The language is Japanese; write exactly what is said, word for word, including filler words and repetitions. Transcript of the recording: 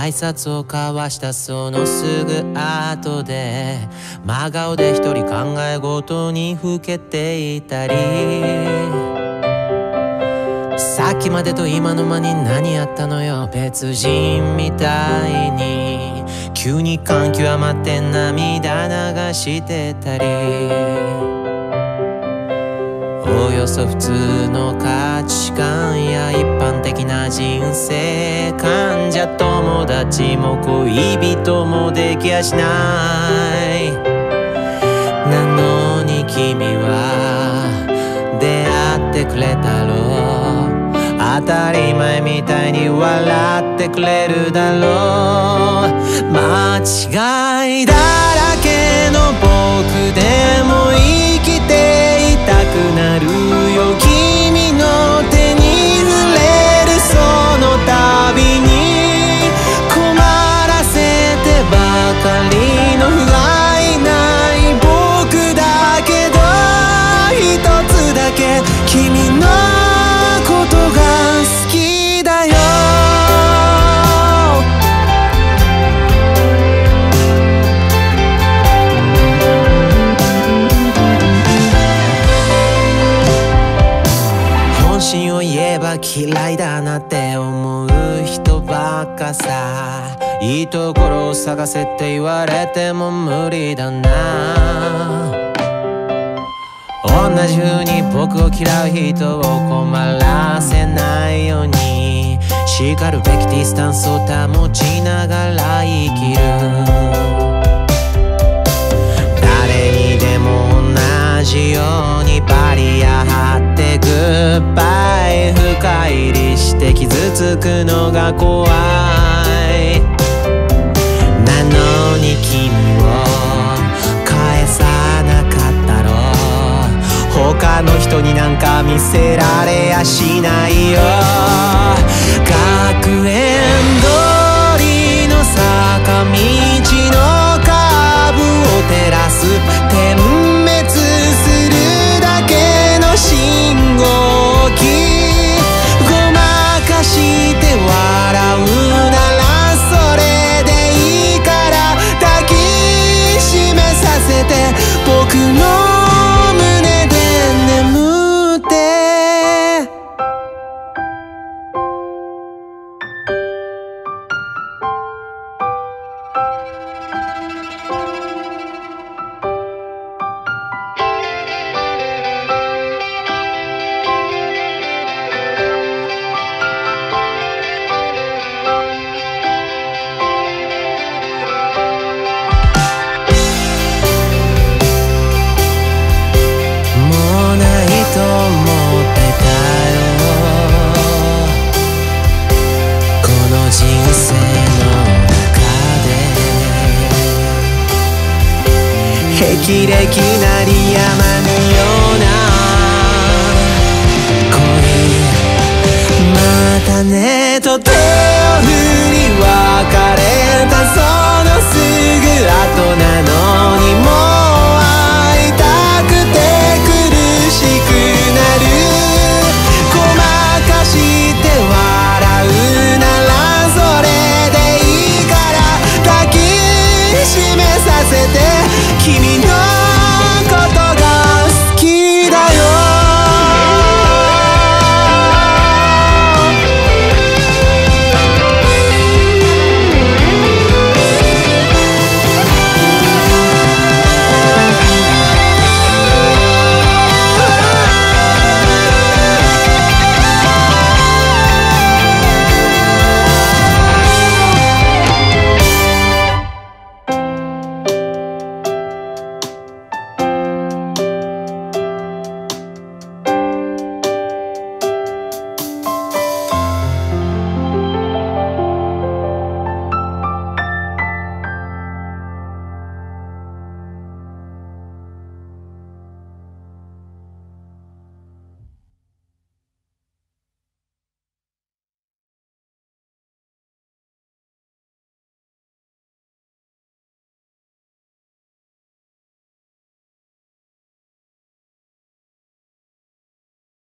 挨拶を交わしたそのすぐ後で真顔で一人考え事にふけていたり、さっきまでと今の間に何やったのよ、別人みたいに急に感極まって涙流してたり、およそ普通の価値観や一般的な人生観じゃ友達も恋人もできやしない。なのに君は出会ってくれたろう、当たり前みたいに笑ってくれるだろう。間違いだらけの僕でも生きていたくなるよ、君の手に触れるその度に困らせてばかりの不甲斐ない僕だけど、一つだけ君のことが好きだよ。本心を言えば嫌いだなって思う人ばっかさ、いいところを探せって言われても無理だな。同じ風に僕を嫌う人を困らせないようにしかるべきディスタンスを保ちながら生きる。誰にでも同じようにバリア張ってグッバイ深入りして傷つくのが怖い。なのに君を返さなかったろう、他の人になんか見せられやしないよ。学園通りの坂道のカーブを照らす点滅するだけの信号機、ごまかして笑うならそれでいいから抱きしめさせて僕の胸で眠って。霹靂なり山